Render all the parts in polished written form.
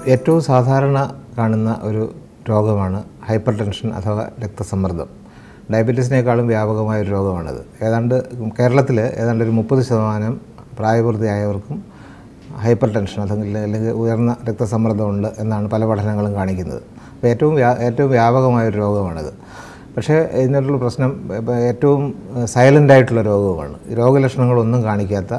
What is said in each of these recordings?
ഏറ്റവും സാധാരണ കാണുന്ന ഒരു രോഗമാണ് ഹൈപ്പർ ടെൻഷൻ അഥവാ രക്തസമ്മർദ്ദം. ഡയബറ്റീസിനേക്കാളും വ്യാപകമായ ഒരു രോഗമാണിത്. കേരളത്തിൽ ഏതാണ്ട് ഒരു 30% പ്രായപൂർത്തിയായവർക്കും ഹൈപ്പർ ടെൻഷൻ അല്ലെങ്കിൽ ഉയർന്ന രക്തസമ്മർദ്ദമുണ്ട് എന്നാണ് പല പഠനങ്ങളും കാണിക്കുന്നത്. അപ്പോൾ ഏറ്റവും വ്യാപകമായൊരു രോഗമാണിത്. പക്ഷേ ഇതിനുള്ള പ്രശ്നം ഏറ്റവും സൈലൻ്റായിട്ടുള്ള രോഗവുമാണ്. രോഗലക്ഷണങ്ങളൊന്നും കാണിക്കാത്ത,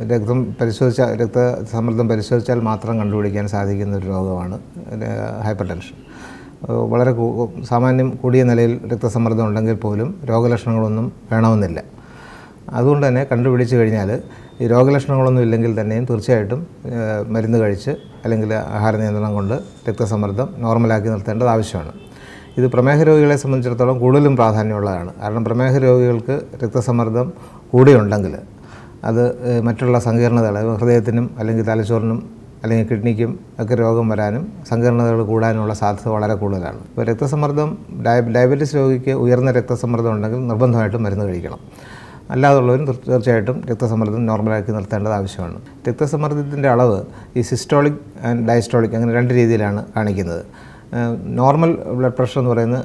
രക്തസമ്മർദ്ദം പരിശോധിച്ചാൽ മാത്രം കണ്ടുപിടിക്കാൻ സാധിക്കുന്ന ഒരു രോഗമാണ് ഹൈപ്പർ ടെൻഷൻ. വളരെ സാമാന്യം കൂടിയ നിലയിൽ രക്തസമ്മർദ്ദം ഉണ്ടെങ്കിൽ പോലും രോഗലക്ഷണങ്ങളൊന്നും വേണമെന്നില്ല. അതുകൊണ്ട് തന്നെ കണ്ടുപിടിച്ച് കഴിഞ്ഞാൽ ഈ രോഗലക്ഷണങ്ങളൊന്നും ഇല്ലെങ്കിൽ തന്നെയും തീർച്ചയായിട്ടും മരുന്ന് കഴിച്ച് അല്ലെങ്കിൽ ആഹാര നിയന്ത്രണം കൊണ്ട് രക്തസമ്മർദ്ദം നോർമലാക്കി നിർത്തേണ്ടത് ആവശ്യമാണ്. ഇത് പ്രമേഹ രോഗികളെ സംബന്ധിച്ചിടത്തോളം കൂടുതലും പ്രാധാന്യമുള്ളതാണ്. കാരണം പ്രമേഹ രോഗികൾക്ക് രക്തസമ്മർദ്ദം കൂടിയുണ്ടെങ്കിൽ അത് മറ്റുള്ള സങ്കീർണതകൾ, ഹൃദയത്തിനും അല്ലെങ്കിൽ തലച്ചോറിനും അല്ലെങ്കിൽ കിഡ്നിക്കും ഒക്കെ രോഗം വരാനും സങ്കീർണതകൾ കൂടാനുള്ള സാധ്യത വളരെ കൂടുതലാണ്. ഇപ്പോൾ രക്തസമ്മർദ്ദം ഡയബറ്റീസ് രോഗിക്ക് ഉയർന്ന രക്തസമ്മർദ്ദം ഉണ്ടെങ്കിൽ നിർബന്ധമായിട്ടും മരുന്ന് കഴിക്കണം. അല്ലാതുള്ളവരും തീർച്ചയായിട്ടും രക്തസമ്മർദ്ദം നോർമലാക്കി നിർത്തേണ്ടത് ആവശ്യമാണ്. രക്തസമ്മർദ്ദത്തിൻ്റെ അളവ് ഈ സിസ്റ്റോളിക് ആൻഡ് ഡയസ്റ്റോളിക് അങ്ങനെ രണ്ട് രീതിയിലാണ് കാണിക്കുന്നത്. നോർമൽ ബ്ലഡ് പ്രഷർ എന്ന് പറയുന്നത്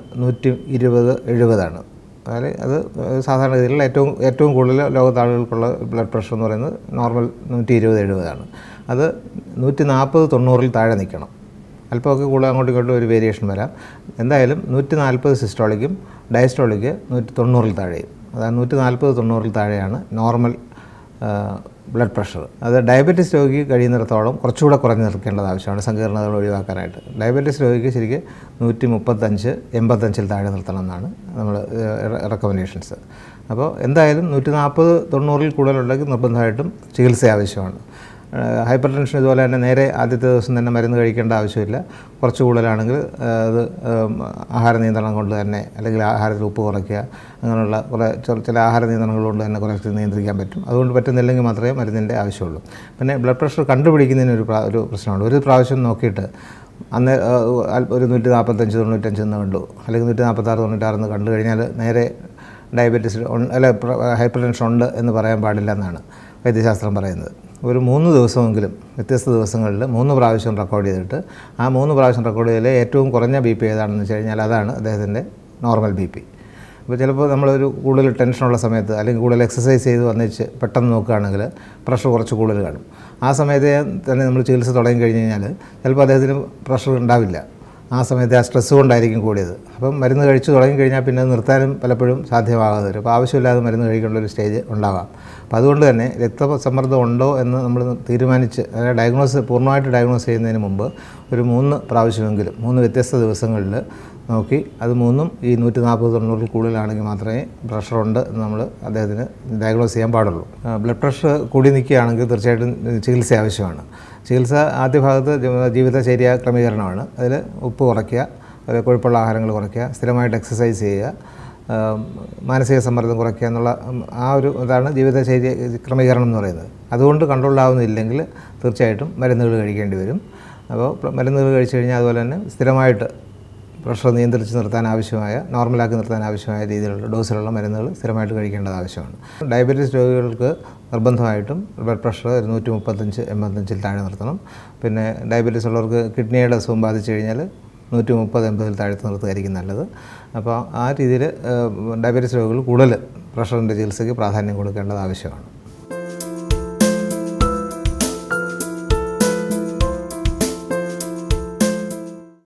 120/70 അതായത് അത് സാധാരണ രീതിയിലുള്ള ഏറ്റവും കൂടുതൽ ലോകത്താളുകൾക്കുള്ള ബ്ലഡ് പ്രഷർ എന്ന് പറയുന്നത് നോർമൽ 120/70. അത് 140/90 താഴെ നിൽക്കണം. അല്പമൊക്കെ കൂടുതൽ അങ്ങോട്ടും ഇങ്ങോട്ടും ഒരു വേരിയേഷൻ വരാം. എന്തായാലും 140 സിസ്റ്റോളിക്കും ഡയസ്റ്റോളിക്ക് 190 താഴെയും. അതായത് 140/90 താഴെയാണ് നോർമൽ ബ്ലഡ് പ്രഷർ. അത് ഡയബറ്റീസ് രോഗിക്ക് കഴിയുന്നിടത്തോളം കുറച്ചുകൂടെ കുറഞ്ഞ് നിൽക്കേണ്ടത് ആവശ്യമാണ് സങ്കീർണതകൾ ഒഴിവാക്കാനായിട്ട്. ഡയബറ്റീസ് രോഗിക്ക് ശരിക്കും 135/85 താഴെ നിർത്തണം എന്നാണ് നമ്മൾ റെക്കമെൻഡേഷൻസ്. അപ്പോൾ എന്തായാലും 140/90 കൂടുതലുണ്ടെങ്കിൽ നിർബന്ധമായിട്ടും ചികിത്സ ആവശ്യമാണ്. ഹൈപ്പർ ടെൻഷൻ ഇതുപോലെ തന്നെ നേരെ ആദ്യത്തെ ദിവസം തന്നെ മരുന്ന് കഴിക്കേണ്ട ആവശ്യമില്ല. കുറച്ച് കൂടുതലാണെങ്കിൽ അത് ആഹാര നിയന്ത്രണം കൊണ്ട് തന്നെ, അല്ലെങ്കിൽ ആഹാരത്തിൽ ഉപ്പ് കുറയ്ക്കുക, അങ്ങനെയുള്ള ചില ആഹാര നിയന്ത്രണങ്ങൾ കൊണ്ട് തന്നെ കുറച്ച് നിയന്ത്രിക്കാൻ പറ്റും. അതുകൊണ്ട് പറ്റുന്നില്ലെങ്കിൽ മാത്രമേ മരുന്നിൻ്റെ ആവശ്യമുള്ളൂ. പിന്നെ ബ്ലഡ് പ്രഷർ കണ്ടുപിടിക്കുന്നതിന് ഒരു പ്രശ്നമുണ്ട്. ഒരു പ്രാവശ്യം നോക്കിയിട്ട് അന്ന് ഒരു 145/95 എന്ന് കണ്ടു, അല്ലെങ്കിൽ 146/96 കണ്ടു കഴിഞ്ഞാൽ നേരെ ഡയബറ്റീസ് അല്ല ഹൈപ്പർ ടെൻഷൻ ഉണ്ട് എന്ന് പറയാൻ പാടില്ല എന്നാണ് വൈദ്യശാസ്ത്രം പറയുന്നത്. ഒരു 3 ദിവസമെങ്കിലും വ്യത്യസ്ത ദിവസങ്ങളിൽ 3 പ്രാവശ്യം റെക്കോർഡ് ചെയ്തിട്ട് ആ 3 പ്രാവശ്യം റെക്കോർഡ് ചെയ്തതിൽ ഏറ്റവും കുറഞ്ഞ ബി പി ഏതാണെന്ന് വെച്ച് കഴിഞ്ഞാൽ അതാണ് അദ്ദേഹത്തിൻ്റെ നോർമൽ ബി പി. അപ്പോൾ ചിലപ്പോൾ നമ്മളൊരു കൂടുതൽ ടെൻഷനുള്ള സമയത്ത് അല്ലെങ്കിൽ കൂടുതൽ എക്സസൈസ് ചെയ്ത് വന്നിച്ച് പെട്ടെന്ന് നോക്കുകയാണെങ്കിൽ പ്രഷർ കുറച്ച് കൂടുതൽ കാണും. ആ സമയത്ത് തന്നെ നമ്മൾ ചികിത്സ തുടങ്ങി കഴിഞ്ഞ് കഴിഞ്ഞാൽ ചിലപ്പോൾ അദ്ദേഹത്തിന് പ്രഷർ ഉണ്ടാവില്ല. ആ സമയത്ത് ആ സ്ട്രെസ്സ് കൊണ്ടായിരിക്കും കൂടിയത്. അപ്പം മരുന്ന് കഴിച്ച് തുടങ്ങിക്കഴിഞ്ഞാൽ പിന്നെ നിർത്താനും പലപ്പോഴും സാധ്യമാകാതെ വരും. അപ്പോൾ ആവശ്യമില്ലാതെ മരുന്ന് കഴിക്കേണ്ട ഒരു സ്റ്റേജ് ഉണ്ടാകാം. അപ്പോൾ അതുകൊണ്ട് തന്നെ രക്തസമ്മർദ്ദം ഉണ്ടോ എന്ന് നമ്മൾ തീരുമാനിച്ച്, അതായത് പൂർണ്ണമായിട്ട് ഡയഗ്നോസ് ചെയ്യുന്നതിന് മുമ്പ് ഒരു 3 പ്രാവശ്യമെങ്കിലും 3 വ്യത്യസ്ത ദിവസങ്ങളിൽ നോക്കി അത് 3ഉം ഈ 140/90 കൂടുതലാണെങ്കിൽ മാത്രമേ പ്രഷറുണ്ട് എന്ന് നമ്മൾ അദ്ദേഹത്തിന് ഡയഗ്നോസ് ചെയ്യാൻ പാടുള്ളൂ. ബ്ലഡ് പ്രഷർ കൂടി നിൽക്കുകയാണെങ്കിൽ തീർച്ചയായിട്ടും ചികിത്സ ആവശ്യമാണ്. ചികിത്സ ആദ്യ ഭാഗത്ത് ജീവിതചര്യ ക്രമീകരണമാണ്. അതിൽ ഉപ്പ് കുറയ്ക്കുക, കൊഴുപ്പുള്ള ആഹാരങ്ങൾ കുറയ്ക്കുക, സ്ഥിരമായിട്ട് എക്സസൈസ് ചെയ്യുക, മാനസിക സമ്മർദ്ദം കുറയ്ക്കുക എന്നുള്ള ഇതാണ് ജീവിതചര്യ ക്രമീകരണം എന്ന് പറയുന്നത്. അതുകൊണ്ട് കൺട്രോളാവുന്നില്ലെങ്കിൽ തീർച്ചയായിട്ടും മരുന്നുകൾ കഴിക്കേണ്ടി വരും. അപ്പോൾ മരുന്നുകൾ കഴിച്ചു കഴിഞ്ഞാൽ അതുപോലെ തന്നെ സ്ഥിരമായിട്ട് പ്രഷർ നിയന്ത്രിച്ച് നിർത്താൻ ആവശ്യമായ, നോർമലാക്കി നിർത്താൻ ആവശ്യമായ രീതിയിലുള്ള ഡോസിലുള്ള മരുന്നുകൾ സ്ഥിരമായിട്ട് കഴിക്കേണ്ടത് ആവശ്യമാണ്. ഡയബറ്റീസ് രോഗികൾക്ക് നിർബന്ധമായിട്ടും ബ്ലഡ് പ്രഷർ 135/85 താഴെ നിർത്തണം. പിന്നെ ഡയബറ്റീസ് ഉള്ളവർക്ക് കിഡ്നിയുടെ അസുഖം ബാധിച്ചു കഴിഞ്ഞാൽ 130/80 താഴത്ത് നിർത്തുകയായിരിക്കും നല്ലത്. അപ്പോൾ ആ രീതിയിൽ ഡയബറ്റീസ് രോഗികൾ കൂടുതൽ പ്രഷറിൻ്റെ ചികിത്സയ്ക്ക് പ്രാധാന്യം കൊടുക്കേണ്ടത് ആവശ്യമാണ്.